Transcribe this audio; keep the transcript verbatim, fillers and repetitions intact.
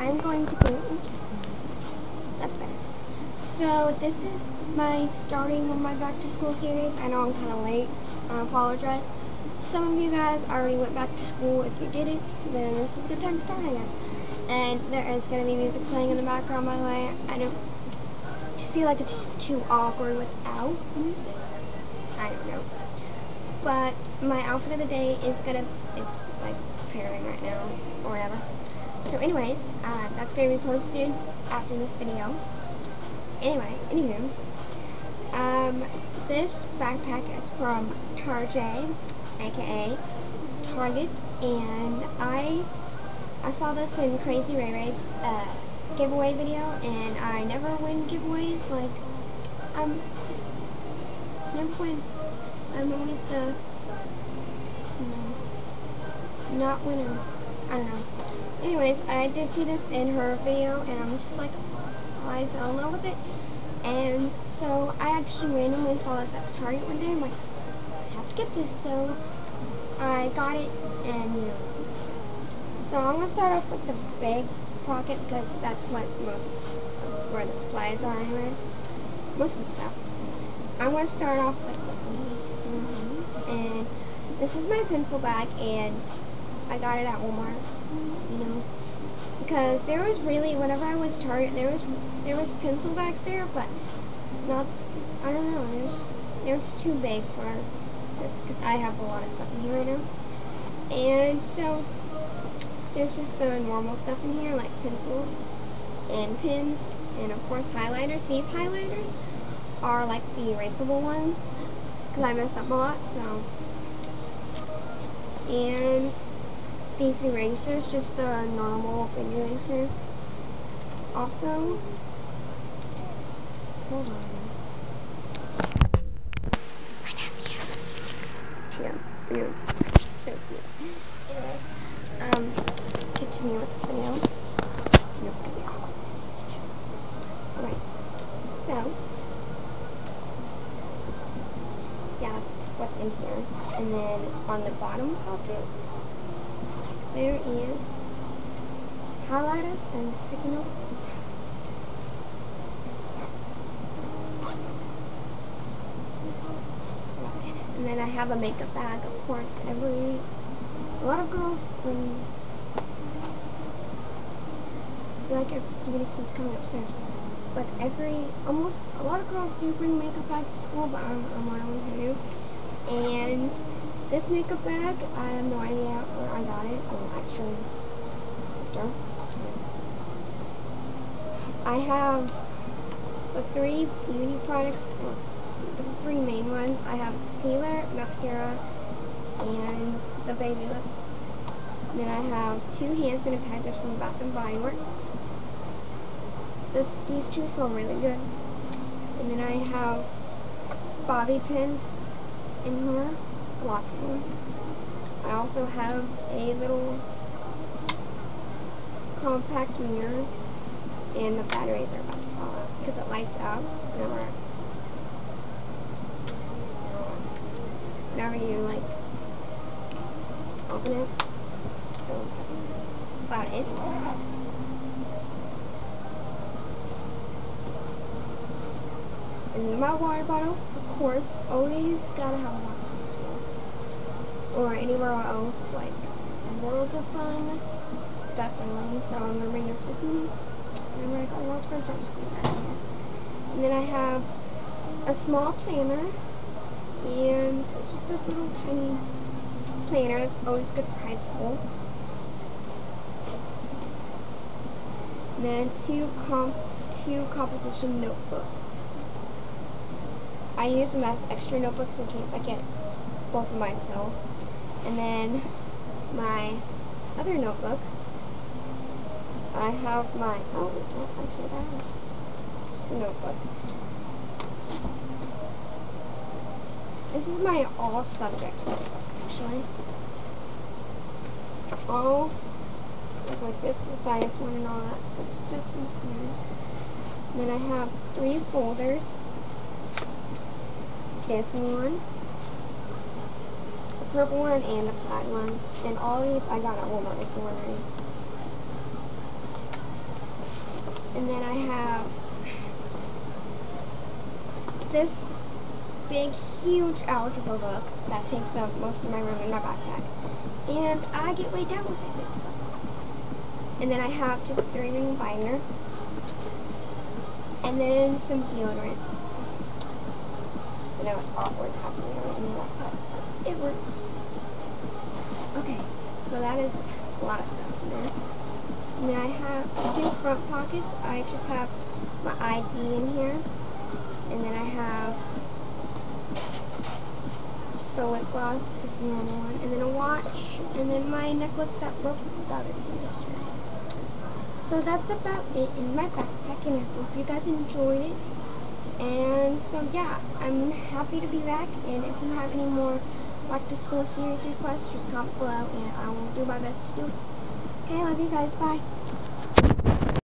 I'm going to go. Oops, that's better. So this is my starting of my back to school series. I know I'm kind of late. I apologize. Some of you guys already went back to school. If you didn't, then this is a good time to start, I guess. And there is going to be music playing in the background, by the way. I don't just feel like it's just too awkward without music. I don't know. But my outfit of the day is gonna, it's like preparing right now, or whatever. So anyways, uh, that's gonna be posted after this video. Anyway, anywho, um, this backpack is from Tarjay, aka Target, and I, I saw this in Crazy Ray Ray's uh, giveaway video, and I never win giveaways. Like, I'm just never win. I'm always the you know, not winner. I don't know. Anyways, I did see this in her video, and I'm just like, I fell in love with it. And so I actually randomly saw this at Target one day. I'm like, I have to get this. So I got it, and you know. So I'm gonna start off with the big pocket because that's what most where the supplies are, anyways. Most of the stuff. I'm gonna start off with the and this is my pencil bag, and I got it at Walmart, you know, because there was really, whenever I went to Target, there was there was pencil bags there, but not, I don't know, it was, it was too big for this, because I have a lot of stuff in here right now. And so there's just the normal stuff in here, like pencils and pens, and of course highlighters. These highlighters are like the erasable ones, because I messed up a lot, so. And these erasers, just the normal big erasers. Also, hold on. It's my nephew. Here, yeah. So cute. Anyways, um, continue with this video. No, it's gonna be awkward. Alright, so. Yeah, that's what's in here. And then on the bottom pocket, there is highlighters and sticky notes. Right. And then I have a makeup bag, of course. Every, a lot of girls, when, I feel like every somebody keeps coming upstairs. But every, almost, a lot of girls do bring makeup bags to school, but I'm, I'm one of them who do. And this makeup bag, I have no idea where I got it. Oh, actually, sister. I have the three beauty products, or the three main ones. I have Sealer, mascara, and the baby lips. And then I have two hand sanitizers from Bath and Body Works. This, these two smell really good. And then I have bobby pins in here, lots of them. I also have a little compact mirror, and the batteries are about to fall out because it lights out whenever, whenever you like open it. So that's about it. And my water bottle, of course, always gotta have a water bottle store. Or anywhere else, like World of Fun, definitely. So I'm gonna bring this with me whenever I go to World of Fun, so I'm just gonna put that in here. And then I have a small planner, and it's just a little tiny planner that's always good for high school. And then two comp two composition notebooks. I use them as extra notebooks in case I get both of mine filled. And then my other notebook, I have my, oh, I told that, just a notebook. This is my all subjects notebook, actually. All, like my physical science one and all that good stuff in here. And then I have three folders. This one, the purple one, and the plaid one. And all of these I got at Walmart, if you're wondering. And then I have this big, huge algebra book that takes up most of my room in my backpack. And I get way down with it. It sucks. And then I have just a three ring binder. And then some deodorant. I know it's awkward having deodorant in your backpack, but it works. Okay, so that is a lot of stuff in there. And then I have two front pockets. I just have my I D in here. And then I have just a lip gloss, just a normal one. And then a watch. And then my necklace that broke the other day yesterday. So that's about it in my backpack. And I hope you guys enjoyed it. And so yeah, I'm happy to be back. And if you have any more back to school series requests, just comment below and I will do my best to do it. Okay, love you guys. Bye.